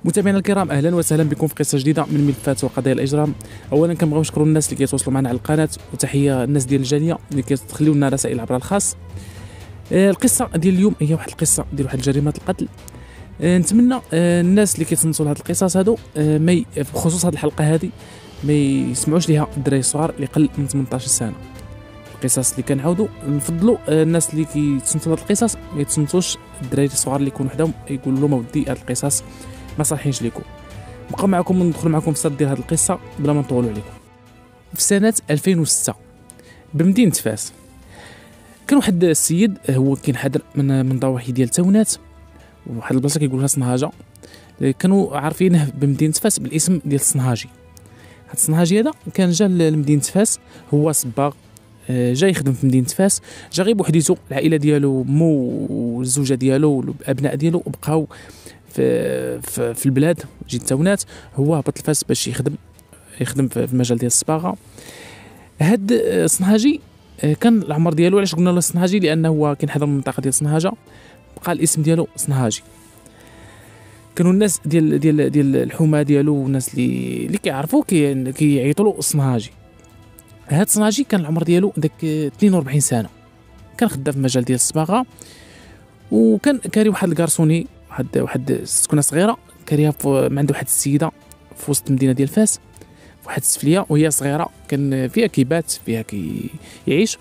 متابعينا الكرام، اهلا وسهلا بكم في قصه جديده من ملفات وقضايا الاجرام. اولا كنبغيو نشكروا الناس اللي كيتواصلوا معنا على القناه، وتحيه الناس ديال الجاليه اللي كيخليو لنا رسائل عبر الخاص. القصه ديال اليوم هي واحد القصه ديال واحد جريمه القتل. نتمنى الناس اللي كيتصنتوا لهاد القصص هادو بخصوص هاد الحلقه هذه ما يسمعوش ليها الدراري الصغار اللي قل من 18 سنه. القصص اللي كنعاودوا نفضلوا الناس اللي كيتصنتوا لهاد القصص ما يتصنتوش الدراري الصغار اللي يكونوا وحدهم، يقولوا لهم اودي هاد القصص ما صالحينش ليكم. نبقى معكم وندخل معكم في السرد ديال هذه القصه بلا ما نطولوا عليكم. في سنه 2006 بمدينه فاس كان واحد السيد هو كينحدر من ضواحي ديال تاونات، وواحد البلاصه كيقولوا لها صنهاجه، كانوا عارفينه بمدينه فاس بالاسم ديال الصنهاجي. هذا الصنهاجي هذا كان جا لمدينه فاس، هو صباغ، جا يخدم في مدينه فاس، جا غير بوحديتو. العائله ديالو مو والزوجه ديالو والابناء ديالو بقاو في البلاد جيت تاونات. هو هبط لفاس باش يخدم في المجال ديال الصباغه. هاد الصنهاجي كان العمر ديالو، علاش قلنا له الصنهاجي؟ لانه هو كينحضر من المنطقه ديال صنهاجه، بقى الاسم ديالو صنهاجي. كانوا الناس ديال الحومه ديالو والناس اللي كيعرفوا كيعيطوا له الصنهاجي. هاد الصنهاجي كان العمر ديالو داك 42 سنه، كان خدام في المجال ديال الصباغه، وكان كاري واحد الكارسوني، واحد سكنه صغيره كاريها ما عنده واحد السيده في وسط المدينه ديال فاس، في واحد السفليه وهي صغيره، كان فيها كيبات، فيها كيعيش.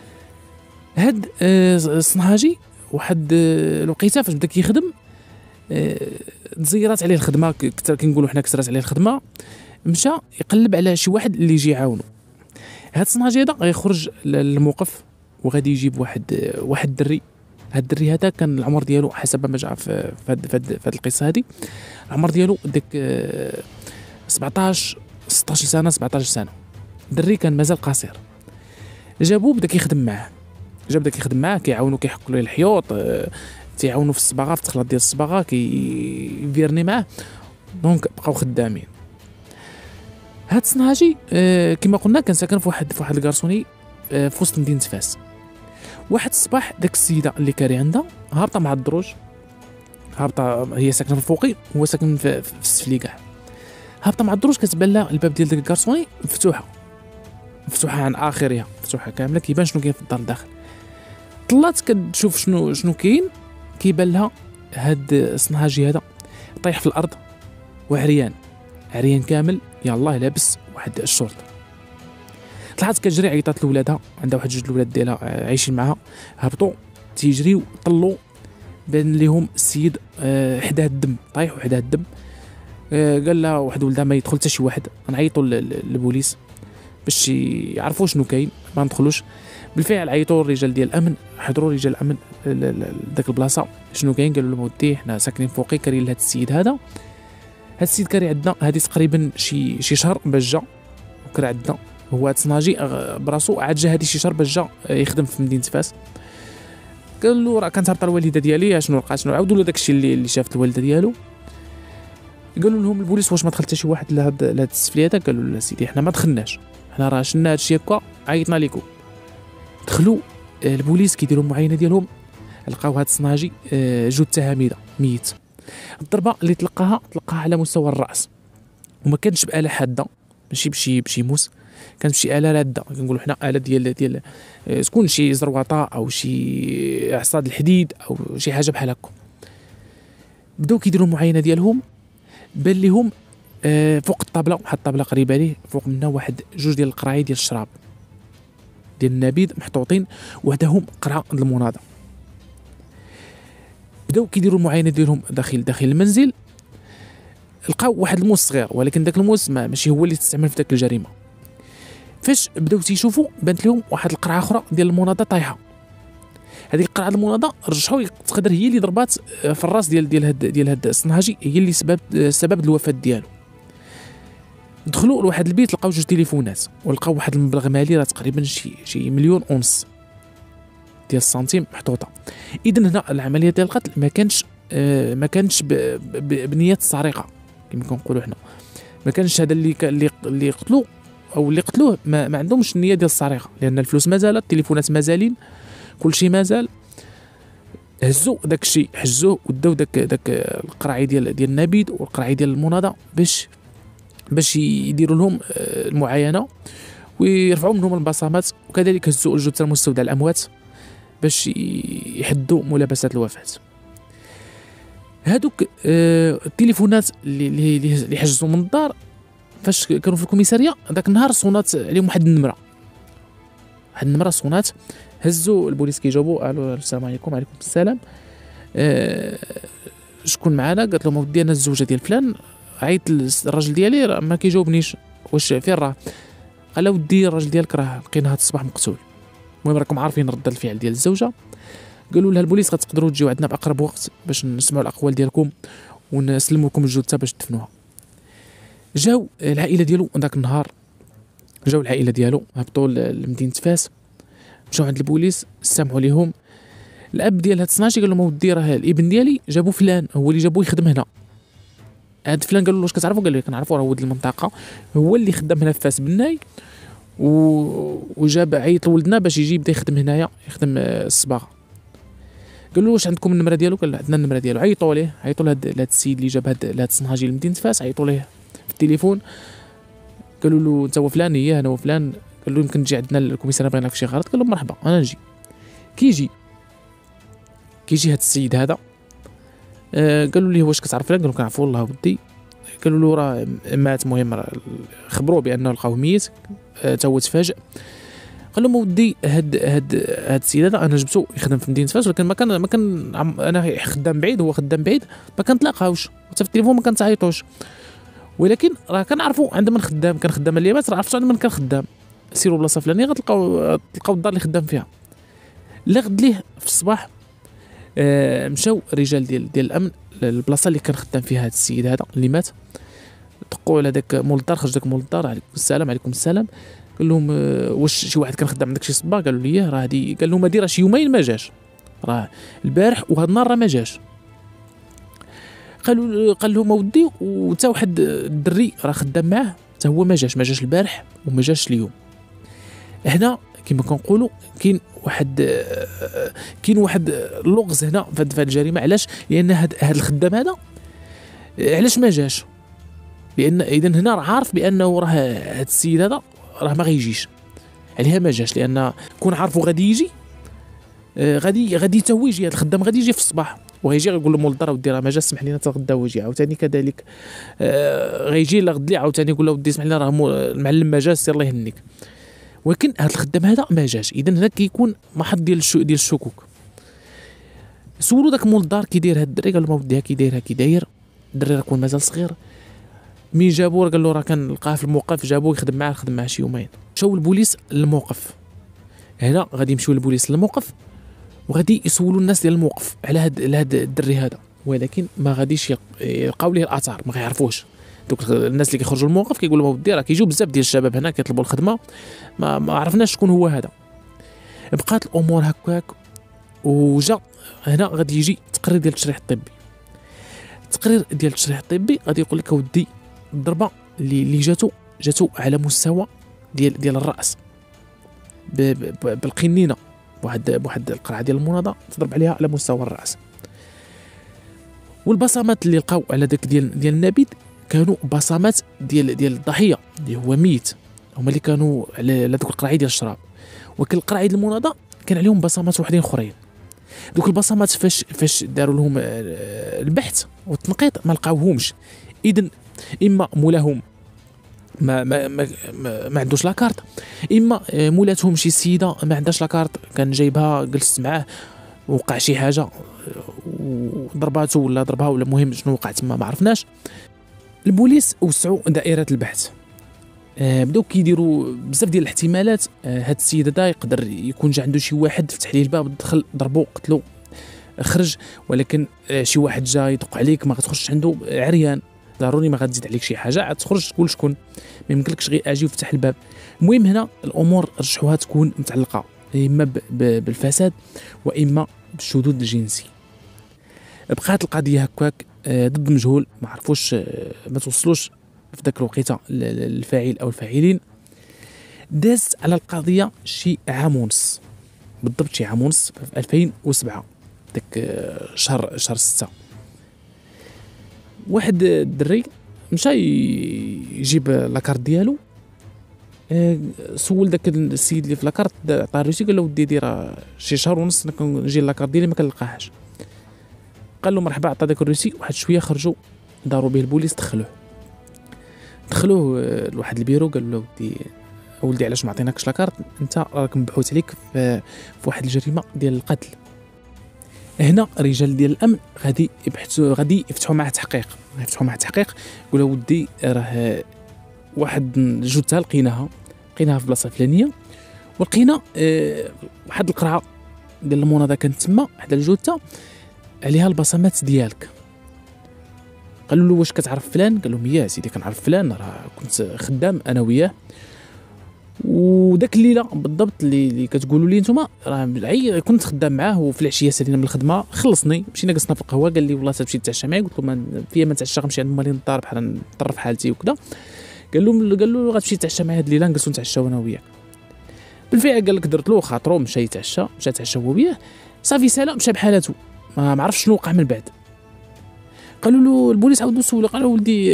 هاد الصنهاجي واحد الوقيته فاش بدا كيخدم تزيرات عليه الخدمه، كثر كنقولوا حنا كثرات عليه الخدمه، مشى يقلب على شي واحد اللي يجي يعاونو. هاد الصنهاجي هذا غيخرج للموقف وغادي يجيب واحد الدري. هاد الدري هذا كان العمر ديالو حسب ما جاء في هاد القصه هذه، العمر ديالو داك 16 سنه 17 سنه. الدري كان مازال قصير. جابوه بدا كيخدم معاه، كيعاونو، كيحكوا له الحيوط، تيعاونو في الصباغه، في التخلط ديال الصباغه، كيفيرني معاه. دونك بقاو خدامين. هاد الصنهاجي كما قلنا كان ساكن في واحد الكارسوني في وسط مدينه فاس. واحد الصباح داك السيده اللي كاري عندها هابطه مع الدروج، هي ساكنه في الفوقي، هو ساكن في السفلي كاع. هابطه مع الدروج، كتبان لها الباب ديال داك الكارسوني مفتوحه عن اخرها، مفتوحه كامله، كيبان شنو كاين في الدار الداخل. طلات كتشوف شنو كاين، كيبان لها هاد الصنهاجي هذا طايح في الارض وعريان كامل، يلاه لابس واحد الشورت. طلعت كتجري، عيطات لولادها، عندها واحد جوج الولاد ديالها عايشين معها، هبطوا تيجريو، طلوا بان ليهم السيد حداه الدم، طايح وحداه الدم. قال لها واحد ولدها ما يدخل حتى شي واحد، غنعيطوا للبوليس باش يعرفوا شنو كاين، ما ندخلوش. بالفعل عيطوا الرجال ديال الامن، حضروا رجال الامن لذاك البلاصه، شنو كاين؟ قالوا لهم ودي حنا ساكنين فوقي، كاريين لهاد السيد هذا. هاد السيد كاري عندنا هادي تقريبا شي شهر باش جا وكرا عندنا. هو هاد الصنهاجي براسو عاد جا هادي شي شهر باش جا يخدم في مدينه فاس. قال له راه كانت هابطه الوالده ديالي، شنو وقع؟ شنو عاودوا له داكشي اللي شافت الوالده ديالو. قالوا لهم البوليس واش ما دخل حتى شي واحد لهاد السفليه هذا؟ قالوا لا سيدي حنا ما دخلناش، حنا راه شفنا هادشي هكا، عيطنا لكم. دخلوا البوليس كيديروا معاينه ديالهم، لقاو هاد الصنهاجي جثه هامده ميت. الضربه اللي تلقاها على مستوى الراس، وما كانش بآلة حاده، ماشي بشي موس، كانت بشي آلة راده، كنقولوا حنا آلة ديال تكون شي زرواطه او شي عصاد الحديد او شي حاجه بحال هكا. بداو كيديروا المعاينه ديالهم، بان ليهم فوق الطابله، واحد الطابله قريبه ليه، فوق منها واحد جوج ديال القراعي ديال الشراب ديال النبيذ محطوطين، وحدهم قرعه المناضه. بداو كيديروا المعاينه ديالهم داخل المنزل. لقاو واحد الموس صغير، ولكن داك الموس ماشي هو اللي تستعمل في داك الجريمه. فاش بداو تيشوفوا بانت لهم واحد القرعه اخرى ديال المناضه طايحه. هذه القرعه المناضه رجحوا تقدر هي اللي ضربات في الراس ديال هاد الصنهاجي، هي اللي سبب الوفاه ديالو. دخلوا لواحد البيت، لقاو جوج تليفونات، ولقاو واحد المبلغ مالي راه تقريبا شي مليون ونص ديال السنتيم محطوطه. اذا هنا العمليه ديال القتل ما كانش بنيه السرقه كما كنقولوا حنا، ما كانش هذا اللي قتلوه او اللي قتلوه ما عندهمش النيه ديال السرقه، لان الفلوس مازالت، التليفونات مازالين، كل شيء مازال. هزوا داك الشيء، حجوه وداو داك القرعي ديال النبيذ والقرعي ديال المناضه باش يديروا لهم المعاينه ويرفعوا منهم البصمات، وكذلك هزوا الجثه المستودع الاموات باش يحدوا ملابسات الوفاه. هادوك التليفونات اللي حجزوا من الدار فاش كانوا في الكوميساريه داك النهار صونات عليهم واحد النمره صونات. هزوا البوليس كيجاوبوا قالوا السلام عليكم. وعليكم السلام. شكون معنا؟ قالت لهم ودي انا الزوجه ديال فلان، عيط الراجل ديالي راه ما كيجاوبنيش، واش فين راه؟ قال له ودي الراجل ديالك راه لقيناه هاد الصباح مقتول. المهم راكم عارفين رد الفعل ديال الزوجه. قالوا لها البوليس غتقدروا تجيو عندنا باقرب وقت باش نسمعوا الاقوال ديالكم ونسلموا لكم الجثه باش تدفنوها. جاو العائله ديالو ذاك النهار، جاو العائله ديالو هبطوا لمدينه فاس، مشاو عند البوليس سمعوا ليهم. الاب ديال هاد الصناعي قال لهم ودي راه الابن ديالي جابوا فلان، هو اللي جابوه يخدم هنا. هاد فلان قالوا له واش كتعرفوا؟ قال له كنعرفوا راه ولد المنطقه، هو اللي خدام هنا في فاس بناي وجاب عيط لولدنا باش يجي يبدا يخدم هنايا، يخدم الصباغه. قال له واش عندكم النمره ديالو؟ قال له عندنا النمره ديالو. عيطوا لهاد السيد اللي جاب هاد الصنهاجي لمدينه فاس، عيطوا ليه في التليفون قالوا له انت هو فلان؟ ايه انا هو فلان. قال له يمكن تجي عندنا الكوميساريه بغيناك في شي غلط. قال له مرحبا انا نجي. كيجي هاد السيد هذا قالوا لي واش كتعرف فلان؟ قال له كنعرفو والله ودي. قالوا له راه مات، المهم خبروه بانه لقاوه ميت، تا هو تفاجئ. قال لهم ودي هاد السيد هذا انا جبته يخدم في مدينه فاس، ولكن ما كان انا خدام بعيد، هو خدام بعيد، ما كنتلاقاوش حتى في التليفون، ما كنتعيطوش، ولكن راه كنعرفوا عند من خدام، كان خدام اليامات، راه عرفتوا عند من كان خدام. سيروا بلاصه فلانيه غتلقاو الدار اللي خدام فيها. لا غد ليه في الصباح مشاو رجال ديال الامن البلاصه اللي كان خدام فيها هذا السيد هذا اللي مات. دقوا على داك مول الدار، خرج داك مول الدار، عليكم السلام. قال لهم واش شي واحد كان خدام عندك شي صبا؟ قالوا لي راه هادي. قال لهم هادي راه شي يومين ما جاش، راه البارح وهذا النهار راه ما جاش. قال لهم اودي وتا واحد الدري راه خدام معاه حتى هو ما جاش البارح وما جاش اليوم. هنا كما كنقولوا كاين واحد اللغز هنا في هذه الجريمه. علاش؟ لان هذا الخدام هذا علاش ما جاش؟ لان اذا هنا راه عارف بانه راه هذا السيد هذا راه ما غيجيش، عليها ما جاش، لان كون عارفو غادي يجي غادي تا هو يجي. هذا الخدام غادي يجي في الصباح وغيجي غيقول له مول الدار ودي راه ما جا، سمح لينا حتى غدا هو يجي. عاوتاني كذلك غيجي لا غد لي عاوتاني يقول له ودي سمح لينا راه المعلم ما جاش، سير الله يهنيك. ولكن هذا الخدام هذا ما جاش، اذا هنا كيكون محط ديال الشكوك. سولوا داك مول الدار كي داير هاد الدري، قال له ما وديها كي داير الدري راه كون مازال صغير. مين جابوه؟ قال له راه كان لقاه في الموقف، جابوه خدم معاه شي يومين. مشاو البوليس للموقف. هنا غادي يمشيو للبوليس للموقف وغادي يسولوا الناس ديال الموقف على هاد الدري هذا، ولكن ما غاديش يلقاو ليه الاثار، ما غيعرفوش. دوك الناس اللي كيخرجوا للموقف كيقولوا ما ودي راه كيجيو بزاف ديال الشباب هنا كيطلبوا الخدمه، ما عرفناش شكون هو هذا. بقات الامور هكاك وجا هنا غادي يجي تقرير ديال التشريح الطبي. غادي يقول لك اودي الضربه اللي جاتو على مستوى ديال الراس بالقنينه، بواحد القرعه ديال المناضه تضرب عليها على مستوى الراس. والبصمات اللي لقاو على داك ديال النبيذ كانوا بصمات ديال الضحيه اللي هو ميت، هما اللي كانوا على دوك القرعي ديال الشراب. ولكن القرعي ديال المناضه كان عليهم بصمات وحدين اخرين. دوك البصمات فاش داروا لهم البحث والتنقيط ما لقاوهمش. اذا اما مولاهم ما عندوش لاكارت، اما مولاتهم شي سيده ما عندهاش لاكارت، كان جايبها جلست معاه وقع شي حاجه وضرباته ولا ضربها ولا مهم شنو وقع تما ما عرفناش. البوليس وسعوا دائره البحث، بداو كيديروا بزاف ديال الاحتمالات. هاد السيد هذا يقدر يكون جا عنده شي واحد فتح ليه الباب، دخل ضربو قتلو خرج، ولكن شي واحد جا يدق عليك ما غتخش عنده عريان، ضروري ما غتزيد عليك شي حاجه، عاد تخرج تقول شكون، ما يمكنلكش غير اجي وفتح الباب. المهم هنا الامور رجحوها تكون متعلقه اما بالفساد واما بالشذوذ الجنسي. بقات القضيه هكاك ضد مجهول، ما عرفوش ما توصلوش في ذاك الوقيته الفاعل او الفاعلين. دازت على القضيه شي عام ونص بالضبط، شي عام ونص في 2007 داك شهر 6. واحد الدري مشى يجيب لاكارت ديالو، سول داك السيد اللي في لاكارت عطاه الروسي، قال له ودي دير شي شهر ونص كنجي لاكارت ديالي ما كنلقاهاش. قال له مرحبا، عطى داك الروسي. واحد شويه خرجوا داروا به البوليس، دخلوه لواحد البيرو، قال له ولدي علاش ما عطيناكش لاكارت؟ انت راك مبحوث عليك في واحد الجريمه ديال القتل. هنا رجال ديال الامن غادي يفتحوا معاه تحقيق، يقولوا ودي راه واحد الجثه لقيناها في بلاصه فلانيه، ولقينا واحد القرعه ديال المناضه كانت تما حدا الجثه عليها البصمات ديالك. قالوا له واش كتعرف فلان؟ قال لهم يا سيدي كنعرف فلان، راه كنت خدام انا وياه، وداك الليله بالضبط اللي كتقولوا لي نتوما راه كنت خدام معاه، وفي العشيه سالينا من الخدمه، خلصني مشينا جلسنا في القهوه، قال لي والله تمشي تتعشى معايا. قلت له ما فيا ما نتعشى، غنمشي عند مالين الدار بحال نطرف حالتي وكذا. قال له غتمشي تتعشى معايا هاد الليله، نجلسوا نتعشاو انا وياك. بالفعل قال لك درت له خاطرو، مشى يتعشى هو وياه، صافي سالا مشى بحالته، ما عرفش شنو وقع من بعد. قالوا له البوليس عاودوا سولو، قالوا ولدي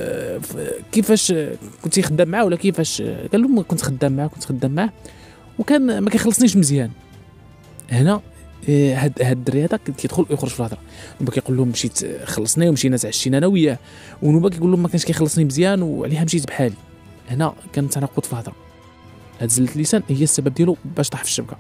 كيفاش كنتي خدام معاه ولا كيفاش؟ قال لهم كنت خدام معاه وكان ما كيخلصنيش مزيان. هنا هاد الدري هذا كيدخل ويخرج في الهضره، نوبا كيقول لهم مشيت خلصني ومشينا تعشينا انا وياه، ونوبا كيقول لهم ما كانش كيخلصني مزيان وعليها مشيت بحالي. هنا كان تناقض في الهضره. هاد زلة اللسان هي السبب ديالو باش طاح في الشبكه.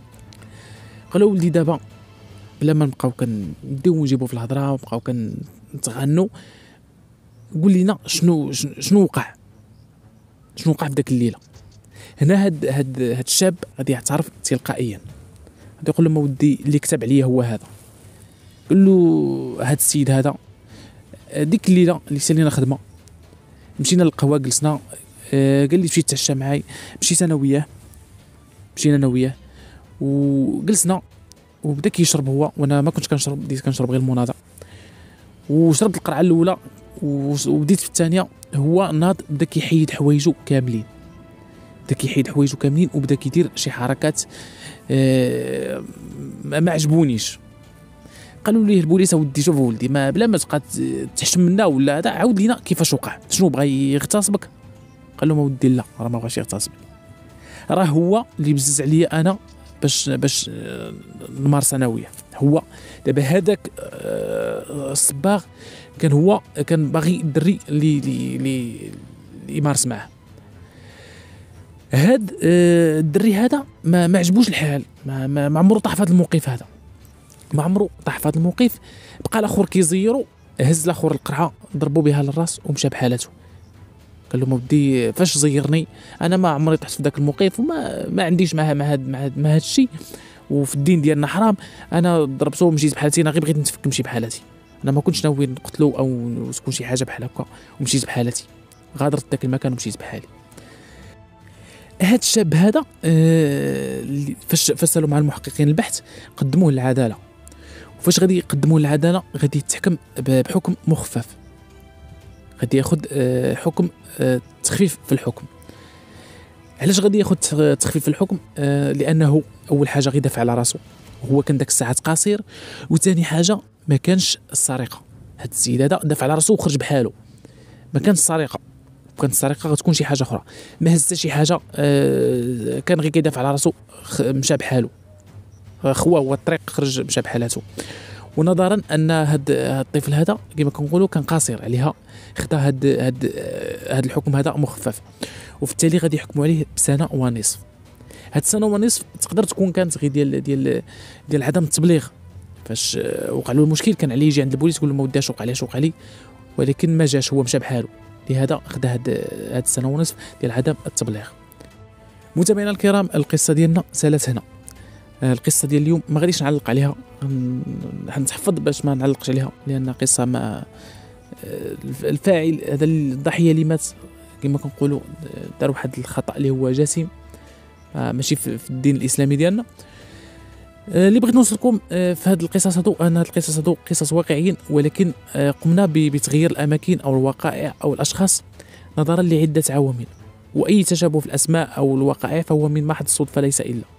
قالوا ولدي دابا بلا ما نبقاو كنديو ونجيبو في الهضره ونبقاو كنتغنوا، قول لينا شنو وقع في داك الليله. هنا هاد الشاب غادي يعترف تلقائيا، غادي يقول لهم ودي اللي كتب عليا هو هذا. قال له هاد السيد هذا ديك الليله اللي سالينا خدمه، مشينا للقهوه جلسنا، قال لي مشيت تعشى معايا، مشيت انا وياه وجلسنا، وبدا كيشرب هو وانا ما كنتش كنشرب، بديت كنشرب غير المناضه، وشربت القرعه الاولى وبديت في الثانيه. هو ناض بدا كيحيد حوايجو كاملين، وبدا كيدير شي حركات ما عجبونيش. قالوا ليه البوليس ودي شوف ولدي ما بلا ما تبقى تحشم منا ولا هذا، عاود لينا كيفاش وقع، شنو بغى يغتصبك؟ قال لهم ودي لا، راه ما بغاش يغتصبني، راه هو اللي بزز عليا انا باش نمارس انا وياه. هو دابا هذاك الصباغ كان باغي الدري اللي يمارس معاه. هاد الدري هذا ما عجبوش الحال، ما عمرو طاح في هذا الموقف هذا، بقى الاخر كيزيرو، هز الاخر القرعه ضربوا بها للراس ومشى بحالته. قال له ودي فاش زيرني انا ما عمري طحت في ذاك الموقف، وما عنديش مع هذا الشيء، وفي الدين ديالنا حرام، انا ضربته ومشيت بحالتي، انا غير بغيت نتفك نمشي بحالتي، انا ما كنتش ناوي نقتلو او تكون شي حاجه بحال هكا، ومشيت بحالتي، غادرت ذاك المكان ومشيت بحالي. هاد الشاب هذا فاش سالوا مع المحققين البحث قدموه للعداله، وفاش غادي يقدموه للعداله غادي يتحكم بحكم مخفف، غادي ياخذ حكم تخفيف في الحكم. علاش غادي ياخذ تخفيف في الحكم؟ لانه اول حاجه غيدافع على راسو، هو كان داك الساعات قصير، وثاني حاجه ما كانش السرقه. هاد السيد هذا دافع على راسو وخرج بحاله، ما كانش السرقه، كانت السرقه غتكون شي حاجه اخرى، ما هز حتى شي حاجه، كان غير كيدافع على راسو، مشى بحاله، خوا هو الطريق خرج مشى بحالته. ونظرا ان هاد الطفل هذا كما كنقولوا كان قاصر عليها، خدا هاد الحكم هذا مخفف، وفي التالي غادي يحكموا عليه بسنه ونصف. هاد السنه ونصف تقدر تكون كانت غير ديال عدم التبليغ. فاش وقع له المشكل كان عليه يجي عند البوليس يقول له ما وداش وقع لي، ولكن ما جاش، هو مشى بحاله، لهذا خدا هاد السنه ونصف ديال عدم التبليغ. متابعينا الكرام، القصه ديالنا سالت هنا. القصه ديال اليوم ما غاديش نعلق عليها، حنتحفظ باش ما نعلقش عليها، لان قصه ما الفاعل هذا الضحيه اللي مات كما كنقولوا دار واحد الخطا اللي هو جسيم، ماشي في الدين الاسلامي ديالنا. اللي بغيت نوصلكم في هذه القصص هذو، ان هذه القصص هذو قصص واقعيين، ولكن قمنا بتغيير الاماكن او الوقائع او الاشخاص نظرا لعده عوامل، واي تشابه في الاسماء او الوقائع فهو من محض الصدفه ليس الا.